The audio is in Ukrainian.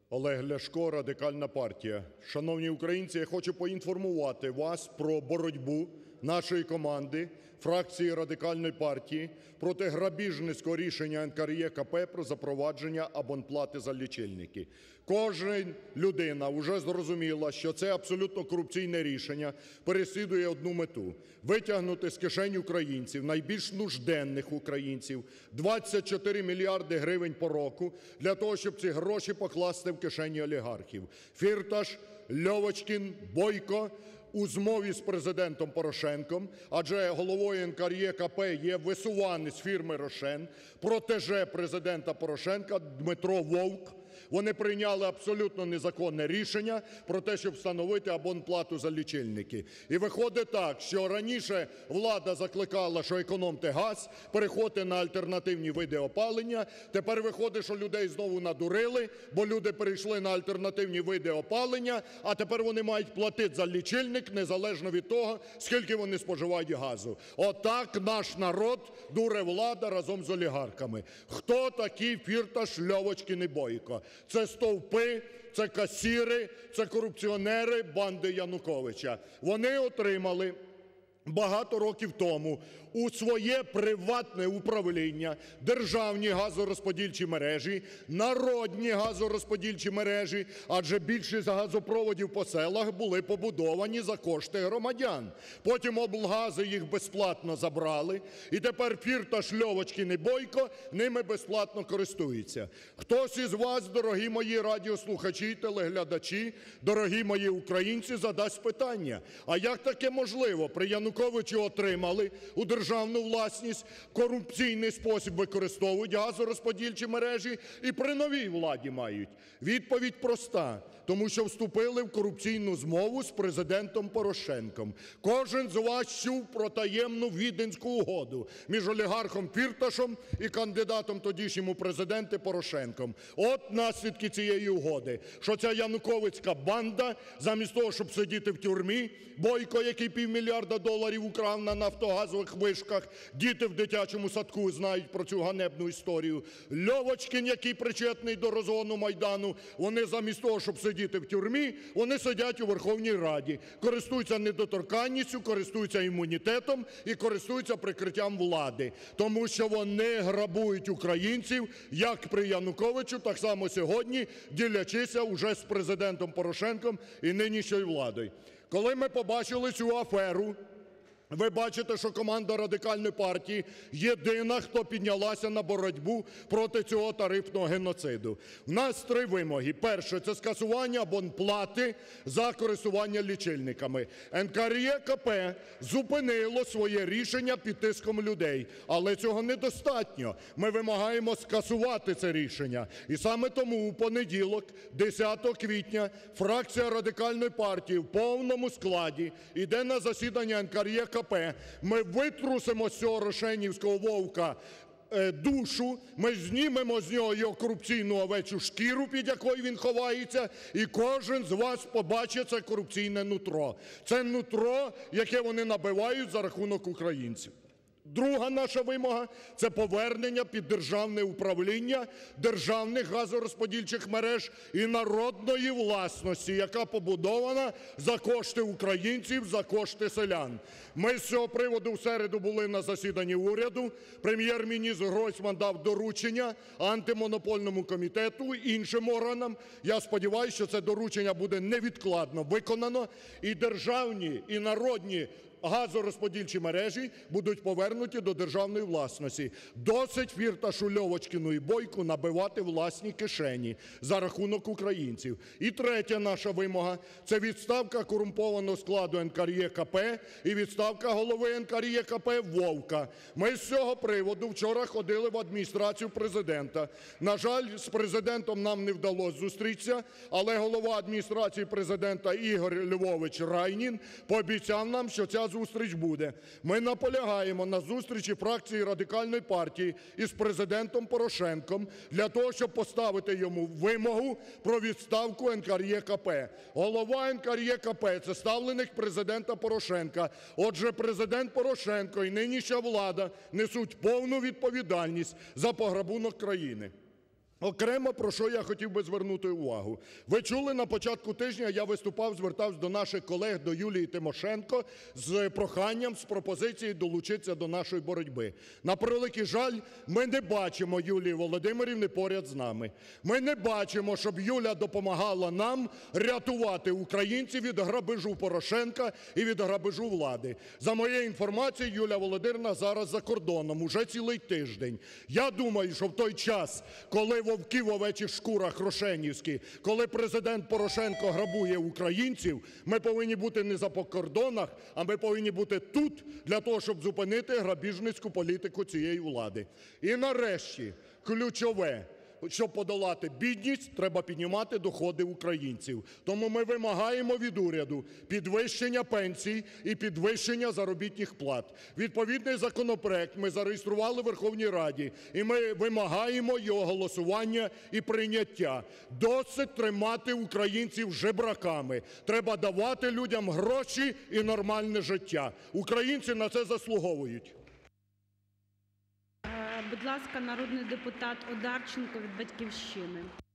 Олег Ляшко, Радикальна партія. Шановні українці, я хочу поінформувати вас про боротьбу нашої команди, фракції Радикальної партії проти грабіжницького рішення НКРЕКП про запровадження абонплати за лічильники. Кожна людина вже зрозуміла, що це абсолютно корупційне рішення переслідує одну мету – витягнути з кишень українців, найбільш нужденних українців, 24 мільярди гривень по року для того, щоб ці гроші покласти в кишені олігархів. Фірташ, Льовочкін, Бойко у змові з Президентом Порошенком, адже головою НКРЕКП є висуванець фірми "Рошен", протеже Президента Порошенка Дмитро Вовк. Вони прийняли абсолютно незаконне рішення про те, щоб встановити абонплату за лічильники. І виходить так, що раніше влада закликала, що економте газ, переходьте на альтернативні види опалення. Тепер виходить, що людей знову надурили, бо люди перейшли на альтернативні види опалення, а тепер вони мають платити за лічильник незалежно від того, скільки вони споживають газу. Отак наш народ дуре влада разом з олігархами. Хто такі Фірташ, Льовочкін і Бойко? Це стовпи, це касири, це корупціонери банди Януковича. Вони отримали багато років тому у своє приватне управління державні газорозподільчі мережі, народні газорозподільчі мережі, адже більшість газопроводів по селах були побудовані за кошти громадян. Потім облгази їх безплатно забрали, і тепер Фірташ, Льовочкін і Бойко ними безплатно користуються. Хтось із вас, дорогі мої радіослухачі, телеглядачі, дорогі мої українці, задасть питання: а як таке можливо? При Януковичі отримали у державну власність, корупційний спосіб використовують газорозподільчі мережі і при новій владі мають. Відповідь проста: тому що вступили в корупційну змову з Президентом Порошенком. Кожен з вас чув про таємну Віденську угоду між олігархом Фірташем і кандидатом тодішнім у президенти Порошенком. От наслідки цієї угоди, що ця януковицька банда замість того, щоб сидіти в тюрмі, Бойко, який $500 мільярда украв на нафтогазових вишках, діти в дитячому садку знають про цю ганебну історію, Льовочкін, який причетний до розгону Майдану, вони замість того, щоб сидіти в тюрмі, вони сидять у Верховній Раді, користуються недоторканністю, користуються імунітетом і користуються прикриттям влади. Тому що вони грабують українців, як при Януковичу, так само сьогодні, ділячися уже з Президентом Порошенком і нинішньою владою. Коли ми побачили цю аферу, ви бачите, що команда Радикальної партії єдина, хто піднялася на боротьбу проти цього тарифного геноциду. У нас 3 вимоги. Перше – це скасування абонплати за користування лічильниками. НКРЕКП зупинило своє рішення під тиском людей, але цього недостатньо. Ми вимагаємо скасувати це рішення. І саме тому у понеділок, 10 квітня, фракція Радикальної партії в повному складі йде на засідання НКРЕКП. Ми витрусимо з цього рошенівського вовка душу, ми знімемо з нього його корупційну овечу шкіру, під якою він ховається, і кожен з вас побачить це корупційне нутро. Це нутро, яке вони набивають за рахунок українців. Друга наша вимога – це повернення під державне управління державних газорозподільчих мереж і народної власності, яка побудована за кошти українців, за кошти селян. Ми з цього приводу в середу були на засіданні уряду. Прем'єр-міністр Гройсман дав доручення Антимонопольному комітету, іншим органам. Я сподіваюся, що це доручення буде невідкладно виконано, і державні, і народні газорозподільчі мережі будуть повернуті до державної власності. Досить Фірташу, Льовочкіну і Бойку набивати власні кишені за рахунок українців. І третя наша вимога – це відставка корумпованого складу НКРЕКП і відставка голови НКРЕКП Вовка. Ми з цього приводу вчора ходили в адміністрацію Президента. На жаль, з Президентом нам не вдалося зустрітися, але голова адміністрації Президента Ігор Львович Райнін пообіцяв нам, що ця зустріч буде. Ми наполягаємо на зустрічі фракції Радикальної партії із Президентом Порошенком для того, щоб поставити йому вимогу про відставку НКРЕКП. Голова НКРЕКП – це ставленик Президента Порошенка. Отже, Президент Порошенко і нинішня влада несуть повну відповідальність за пограбунок країни. Окремо, про що я хотів би звернути увагу. Ви чули, на початку тижня я виступав, звертався до наших колег, до Юлії Тимошенко з проханням, з пропозицією долучитися до нашої боротьби. На превеликий жаль, ми не бачимо Юлії Володимирівни поряд з нами. Ми не бачимо, щоб Юля допомагала нам рятувати українців від грабежу Порошенка і від грабежу влади. За моєю інформацією, Юлія Володимирівна зараз за кордоном уже цілий тиждень. Я думаю, що в той час, коли вовки в овечих шкурах рошенівські, коли президент Порошенко грабує українців, ми повинні бути не за кордонах, а ми повинні бути тут для того, щоб зупинити грабіжницьку політику цієї влади. І нарешті, ключове. Щоб подолати бідність, треба піднімати доходи українців. Тому ми вимагаємо від уряду підвищення пенсій і підвищення заробітних плат. Відповідний законопроект ми зареєстрували в Верховній Раді, і ми вимагаємо його голосування і прийняття. Досить тримати українців жебраками. Треба давати людям гроші і нормальне життя. Українці на це заслуговують. Будь ласка, народний депутат Одарченко від "Батьківщини".